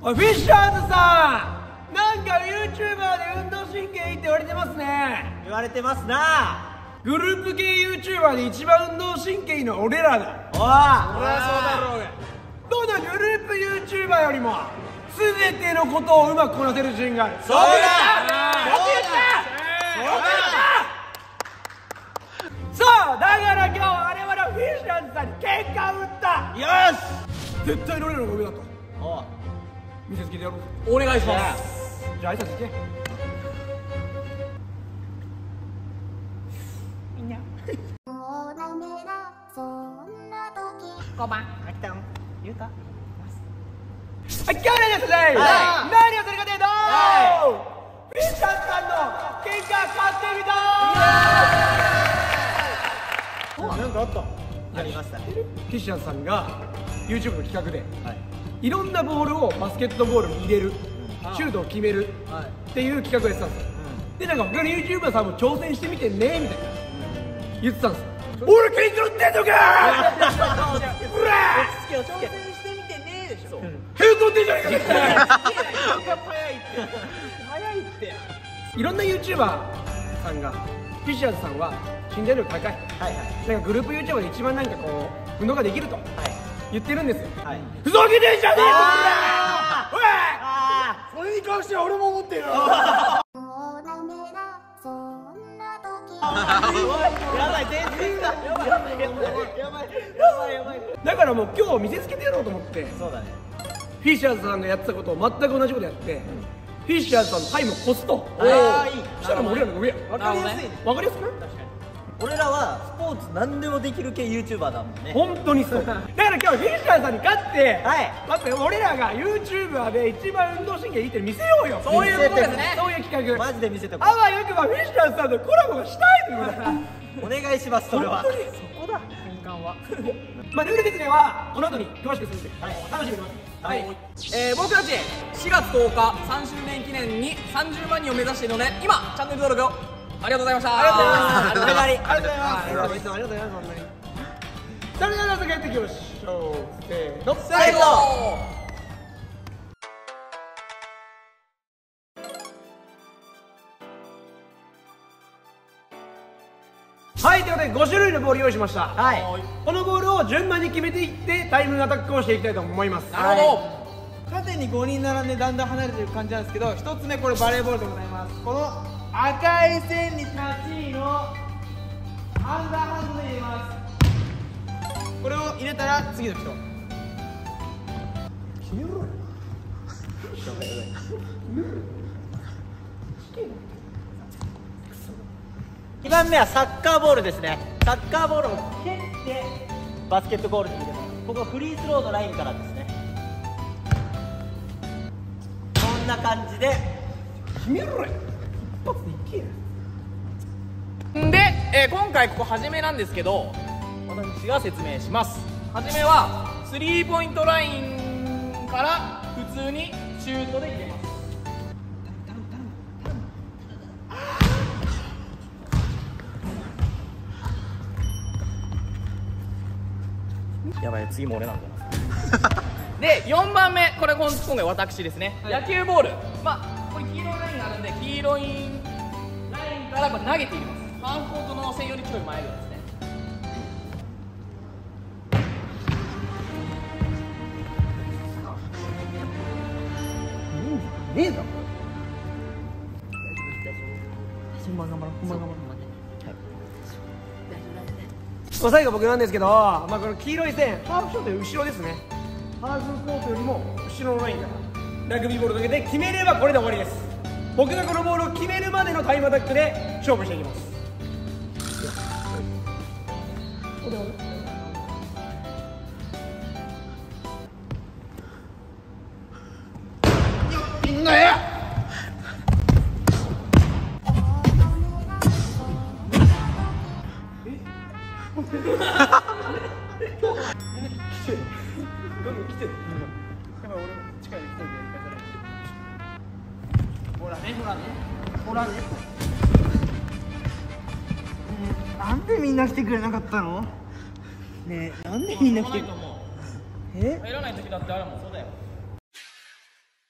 おいフィッシャーズさん、なんか YouTuber で運動神経いいって言われてますね。 言われてますな。 グループ系 YouTuber で一番運動神経いいのは俺らだ。 おい、そりゃそうだろうが。どのグループ YouTuber よりも全てのことをうまくこなせる自信がある。 そうだ。 よく言ったそうだから今日我々はフィッシャーズさんに喧嘩を打った。 よし。 絶対に俺らの方が上だとおい、 見せつけてやろう。 お願いします。 じゃあ挨拶して。みんな 5番あきたん言うか。 はい、今日のやつで何をするかというとフィッシャーズさんの喧嘩買ってみたなんかあった。ありましたね。 フィッシャーズさんが YouTube の企画ではい。 いろんなボールをバスケットボールに入れる、シュートを決めるっていう企画をやってたんですよ。でなんか他の YouTuber さんも挑戦してみてねみたいな言ってたんですよ。俺喧嘩売ってんのかうら挑戦してみてねでしょ。 ヘッドってんじゃねえか早いって。 いろんな YouTuber さんがフィッシャーズさんは身体力高い、 はいはいなんかグループ YouTuber で一番なんかこう運動ができるとはい言ってるんですよ。 はい。 ふざけてんじゃねえよおいあそれに関しては俺も思ってるよあ。やばい、全然だ。やばいやばいやばいやばいやばい。 だからもう今日見せつけてやろうと思ってそうだね。 フィッシャーズさんがやってたことを全く同じことやって、フィッシャーズさんのタイムを越すと。 ああ、いい。 そしたらもう俺らの方が上や。 わかりやすいね。 わかりやすくない？ 確かに。俺らはスポーツ何でもできる系 YouTuber だもんね。 本当にそうだから今日フィッシャーズさんに勝ってはい待って俺らが YouTuber で一番運動神経いいって見せようよ。 そういうことですね。 そういう企画マジで見せてこあわよくばフィッシャーズさんとコラボがしたいということだ。 お願いします。それは本当にそこだ、瞬間は。 まあルール説明はこの後に詳しくするんで、楽しみに待ってます。 はい。 僕たち4月10日3周年記念に30万人を目指しているので、今チャンネル登録をありがとうございました。 ありがとうございます。 ありがとうございます。ありがとうございます。ありがとうございます。本当に。それでは早速やっていきましょう。せーの。 最後。 はい、ということで5種類のボール用意しました。 はい。 このボールを順番に決めていってタイムアタックをしていきたいと思います。 なるほど。 縦に5人並んでだんだん離れてる感じなんですけど、1つ目これバレーボールでございます。この赤い線に立ちのハンダハンドで入れます。これを入れたら次の人。 2番目はサッカーボールですね。サッカーボールを蹴ってバスケットゴールに入れます。ここフリースローのラインからですね。こんな感じで決めろよ。一発でいけよ。 で、今回ここ初めなんですけど、私が説明します。初めはスリーポイントラインから普通にシュートで入れます。やばい、次も俺なんだな。で、4番目、これ今回私ですね、野球ボール、まあこれ黄色いラインがあるんで、黄色いラインからこれ投げていきます。ハーフコートの線よりちょい前ぐらいですね。 ねえだろ。最後僕なんですけど、まあ、この黄色い線ハーフショートより後ろですね。ハーフコートよりも後ろのラインからラグビーボールを投げて決めればこれで終わりです。僕がこのボールを決めるまでのタイムアタックで勝負していきます。みんなやどんどん来てる。やばい、俺も力で一人でやり返さない。ほらね、ほらね、ほらね。 なんでみんな来てくれなかったの？ねえ、なんでみんな来てくれ？ 入らない時だってあるもん。そうだよ。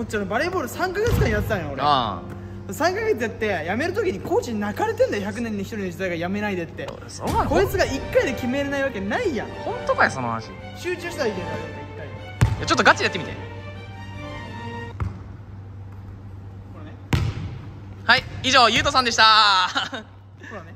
こっちのバレーボール3ヶ月間やってたんよ俺。 あ 3ヶ月やって辞める時にコーチに泣かれてんだよ。100年に1人の時代が辞めないでって。 あそうなの。 こいつが1回で決めれないわけないやん。 本当かよその話。い集中したらいけないよ1回。 やちょっとガチでやってみて。 これね。 はい以上ゆうとさんでしたほらね。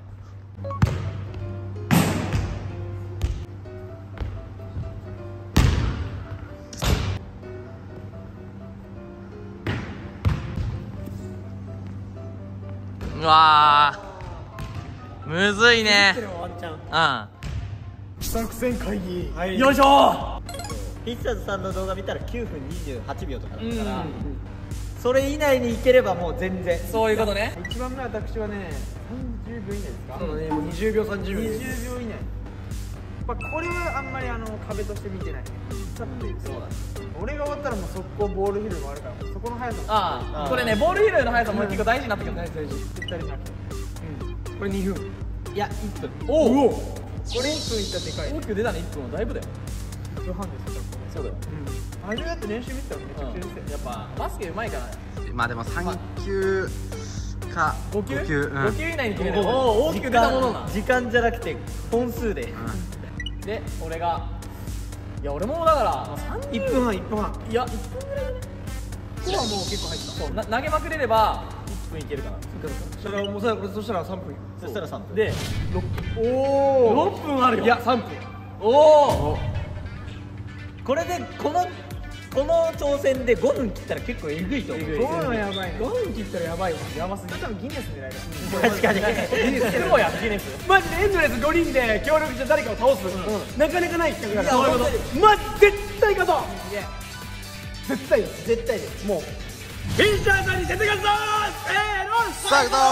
うわーむずいね。 ワンチャン。 うん作戦会議。 はいよいしょピッツァズさんの動画見たら9分28秒とかだったから、それ以内にいければもう全然。 そういうことね。 1番目私はね30秒以内ですか。 そうだね、もう20秒30秒です。 20秒以内。これはあんまり壁として見てない。そうだ。俺が終わったらもう速攻ボールヒルもあるから、そこの速さもああこれねボール拾いの速さも結構大事になってくるね。 大事。 絶対になくて。 これ2分。 いや1分。 おおこれ1分いったらでかい。 大きく出たね。1分はだいぶだよ。 1分半ですよ。 そうだよ。 あれだって練習見てたらめちゃくちゃですよ。 やっぱバスケうまいからね。 まあでも3球か 5球 5球、うん 5球以内に決める。 おお大きく出たものな。 時間じゃなくて本数で。 で俺がいや俺もだから30 1分半、1分半。 いや1分ぐらいだね。ここはもう結構入った。そう投げまくれれば1分いけるかな。 そしたらもうさ、そしたら3分よ。 そしたら3分でおお。 6分あるよ。 いや、3分。 おおこれでこの挑戦で5分切ったら結構えぐいと思う。 そういうのやばいね。5分切ったらやばいわ。 やばすぎる。 多分ギネス狙いだ。 確かに。 すごいやギネス。 マジでエンドレス5人で協力して誰かを倒す。なかなかない企画だから。 いやそういうこと。マジ絶対勝とう。絶対よ。 絶対です。 もう。フィッシャーさんに絶対勝つぞー。せーの。 スタート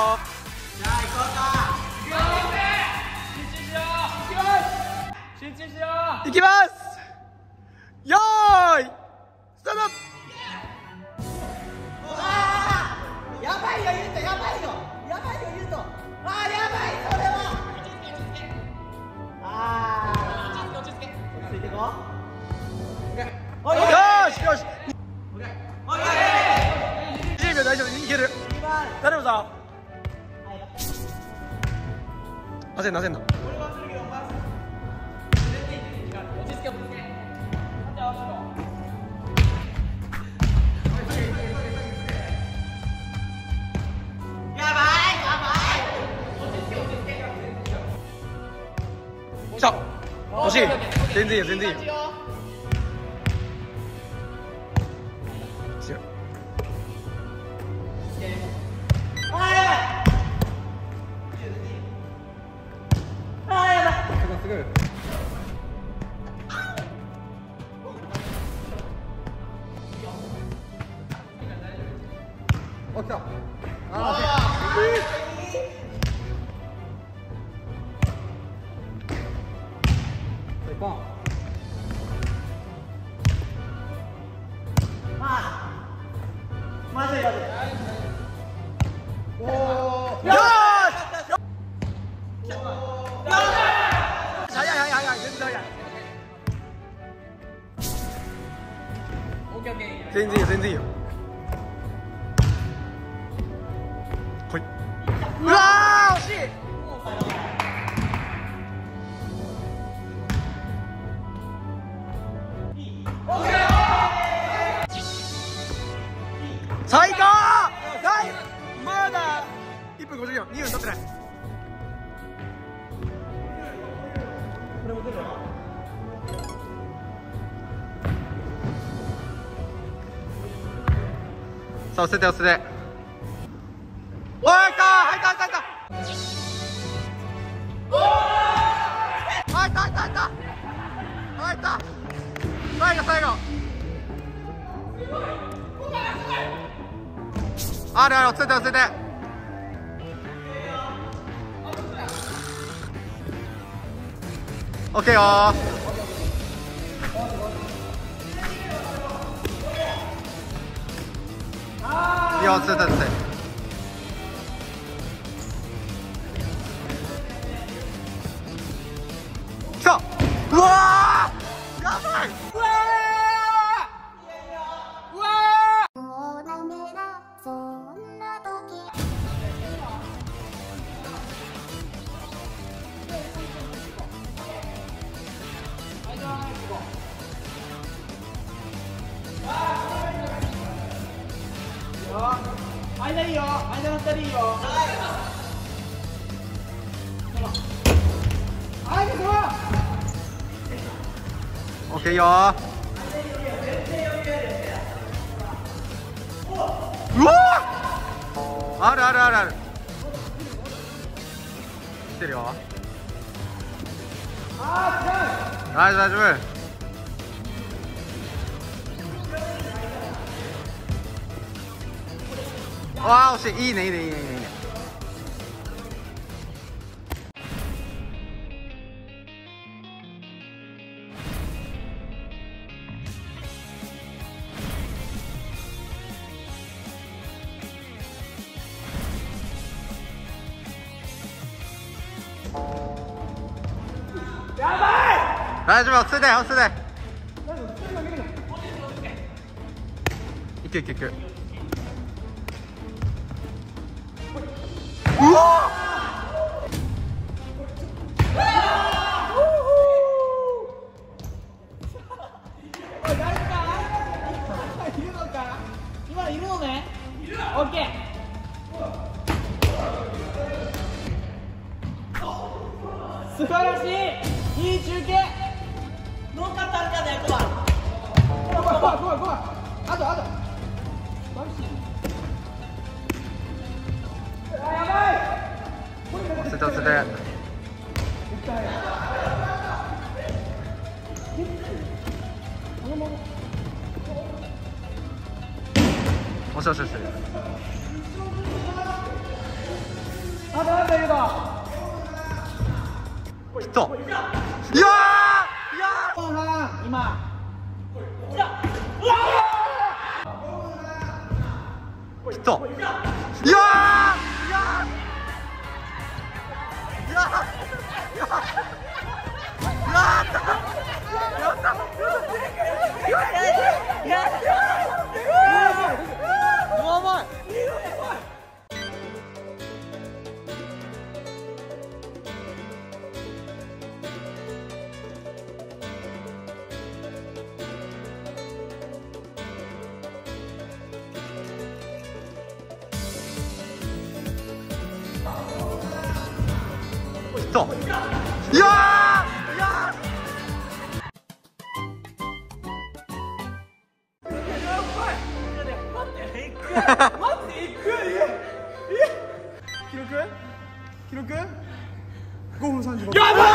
集中しよう。 いきます。よーい。スタート。 やばいよ言うと、やばいよ言うと。あーやばいそれは。ああ。落ち着いてこう。 よーしよし。20秒大丈夫。いける。頼むぞ。焦んな。 落ち着け落ち着け。 来た。欲しい。全然いいよ、全然いいよ。強い。すごい。あ、来た。ポン。 マジで。 おお。よーし。早い、全然早い。 オッケーオッケー。 全然いいよ、全然いいよ。来い。うわー、惜しい。最高。まだ1分50秒、2分経ってない。 さあ押せて押せて。 おい、入った入った最後。 あるある、押せて押せて。オッケーよー。いいよ、押せて押せて。来た。うわー、やばい。 うわー間いいよ、間の2人いいよ。はい、 オッケーいいよー。うわー、あるあるあるある。来てるよ。大丈夫大丈夫。わあ惜しい。いいねいいねいいねいいねいいね。大丈夫、落ち着いて落ち着いて。いけいけいけ。うわ今いるのね。オッケー。素晴らしい。いい中継。 ノーカットあるかね、ここは。 ごめん。あと。やばい。 落ち着いて落ち着いて。押し押し押し。 あとなんだけどきっと。いや後半今。 ーきっと。いやきっと。いや記録5分35。 やばい。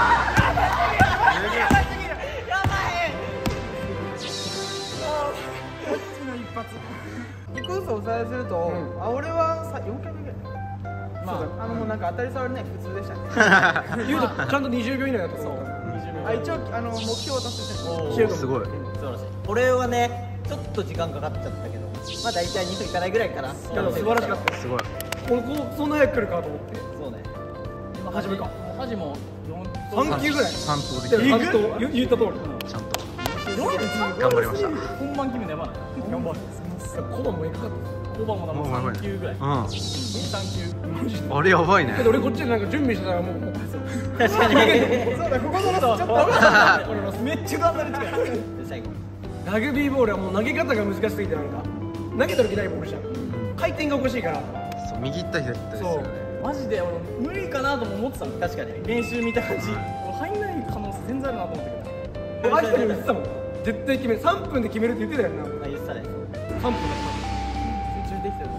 一個ずつおさえすると、俺はさ4回目ぐらい。まあもうなんか当たり障りない普通でしたね。 言うとちゃんと20秒以内だと思う。 あ、一応目標を達成してる。 すごい。 素晴らしい。俺はね、ちょっと時間かかっちゃったけど、まあ大体2分いかないぐらいかな。 素晴らしかった。 すごい。 俺そんな早く来るかと思って。 そうね。 初めか。 恥も 3球ぐらい。 3投できる。 言った通り。 ちゃんと頑張りました。 本番決めねばな。 頑張って。コバもいかかった。 オーバーもなんか3球ぐらい。 う 3球。 ん。あれやばいねけ。ど俺こっちでなんか準備してたらもう確かに。 そうだ、ここのちょっとめっちゃ頑張る力。 最後。 ラグビーボールはもう投げ方が難しすぎて、なんか投げた時ないボールじゃん。回転がおかしいから。 そう、右行った左行ったですよね。 マジで俺無理かなとも思ってたの。 確かに。 練習見た感じ。入んない可能性全然あるなと思ったけど。 あいつに言ってたもん。絶対決める。3分で決めるって言ってたよな。 あ、言ってたね。 3分だった。 集中できてる。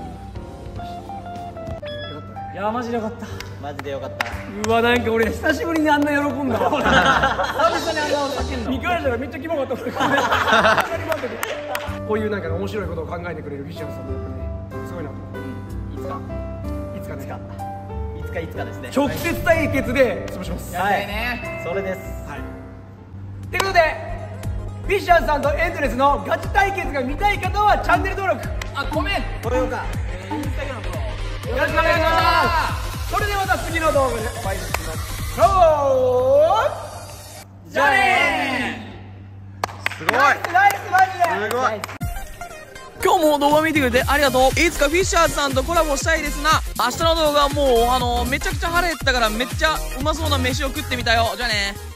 いやーマジでよかった。 マジでよかった。 うわ、なんか俺久しぶりにあんな喜んだわ。 久々にあんな叫んだ。 見返したらめっちゃキモかった。こういうなんか面白いことを考えてくれるフィッシャーさんもやっぱね、すごいなと思う。いつかね。 いつかですね。 直接対決で潰します。 やりたいね。 それです。 ということで、フィッシャーさんとエンドレスのガチ対決が見たい方はチャンネル登録、 あ、ごめん。 これよか。 インスタグラムフォロー。 よろしくお願いします。それではまた次の動画でお会いしましょう。じゃあねすごい。 ナイスマジで。 すごい。 今日も動画見てくれてありがとう。いつかフィッシャーズさんとコラボしたいですな。明日の動画はもうめちゃくちゃ腹減ったからめっちゃうまそうな飯を食ってみたよ。じゃあね。